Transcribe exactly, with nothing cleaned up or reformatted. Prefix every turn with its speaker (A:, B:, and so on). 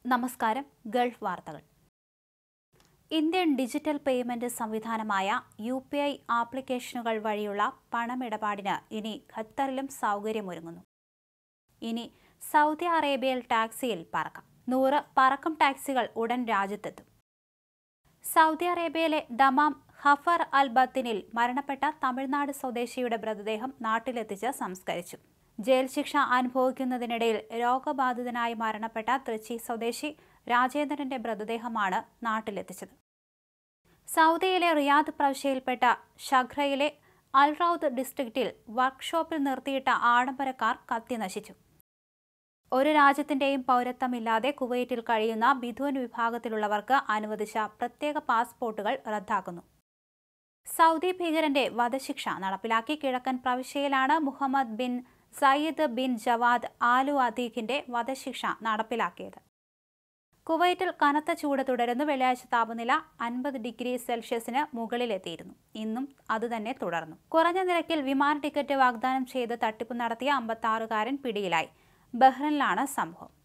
A: നമസ്കാരം. ഗൾഫ് വാർത്തകൾ. Indian digital payment സംവിധാനമായ യു പി ഐ ആപ്ലിക്കേഷനുകൾ വഴിയുള്ള പണമിടപാടിന് ഇനി ഖത്തറിലും സൗകര്യമൊരുങ്ങുന്നു. ഇനി സൗദി അറേബ്യയിൽ ടാക്സിയിൽ പറക്കാം. നൂറ് പറക്കം ടാക്സികൾ ഉടൻ രാജ്യത്തെത്തും. സൗദി അറേബ്യയിലെ ദമാം ഹഫർ അൽ ബത്തിനിൽ മരണപ്പെട്ട തമിഴ്നാട് സ്വദേശിയുടെ മൃതദേഹം നാട്ടിലെത്തിച്ച് സംസ്കരിച്ചു. ജയിൽ ശിക്ഷ അനുഭവിക്കുന്നതിനിടയിൽ രോഗബാധിതനായി മരണപ്പെട്ട തൃച്ചി സ്വദേശി രാജേന്ദ്രന്റെ മൃതദേഹമാണ് നാട്ടിലെത്തിച്ചത്. സൗദിയിലെ റിയാദ് പ്രവിശ്യയിൽപ്പെട്ട ഷഖ്രയിലെ അൽ റൌദ് ഡിസ്ട്രിക്റ്റിൽ വർക്ക്ഷോപ്പിൽ നിർത്തിയിട്ട ആഡംബര കാർ കത്തി നശിച്ചു. ഒരു രാജ്യത്തിന്റെയും പൗരത്വമില്ലാതെ കുവൈറ്റിൽ കഴിയുന്ന ബിദുവൻ വിഭാഗത്തിലുള്ളവർക്ക് അനുവദിച്ച പ്രത്യേക പാസ്പോർട്ടുകൾ റദ്ദാക്കുന്നു. സൗദി ഭീകരന്റെ വധശിക്ഷ നടപ്പിലാക്കി. കിഴക്കൻ പ്രവിശ്യയിലാണ് Muhammad bin Sayyid bin Jawad ആലു അദീഖിന്റെ വധശിക്ഷ നടപ്പിലാക്കിയത്. കുവൈറ്റിൽ കനത്ത ചൂട് തുടരുന്നു. വെള്ളിയാഴ്ച താപനില അൻപത് ഡിഗ്രി സെൽഷ്യസിന് മുകളിലെത്തിയിരുന്നു. ഇന്നും അതുതന്നെ തുടർന്നു. കുറഞ്ഞ നിരക്കിൽ വിമാന ടിക്കറ്റ് വാഗ്ദാനം ചെയ്ത് തട്ടിപ്പ് നടത്തിയ അമ്പത്തി ആറുകാരൻ പിടിയിലായി. ബഹ്റൈനിലാണ് സംഭവം.